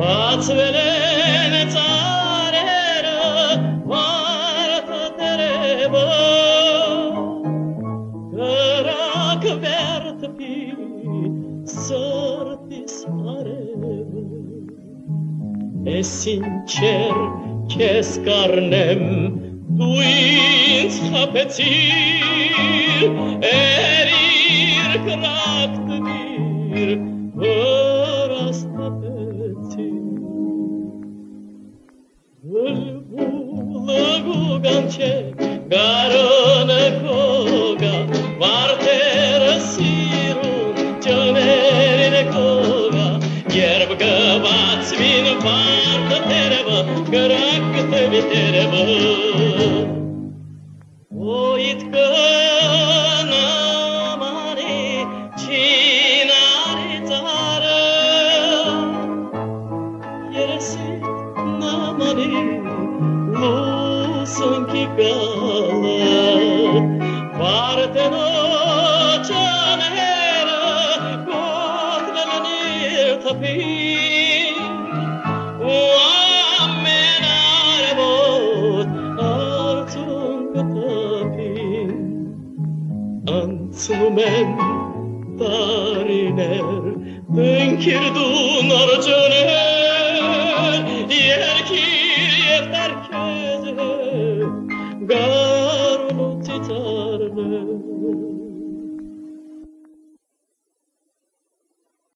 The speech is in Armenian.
Բացվելեն ծարերը վարդը տերևը գրակ վերդպի սրտիս արևը Ես ինչեր քեզ կարնեմ դու ինձ խաբեցիր երիր գրակ տվիր որ աստապեցիր Bulbul'ı gugançe garını koga Vartere sirun çömerine koga Yerb gıvat min vardı tereba Gırak tebi tereba O itkına mani çinari tarı Yeresi namani lusun ki gala Varteno canera Kotlanir tapir Uammen arabot Artun katapir Anslumen dariner Dünkir dunar canera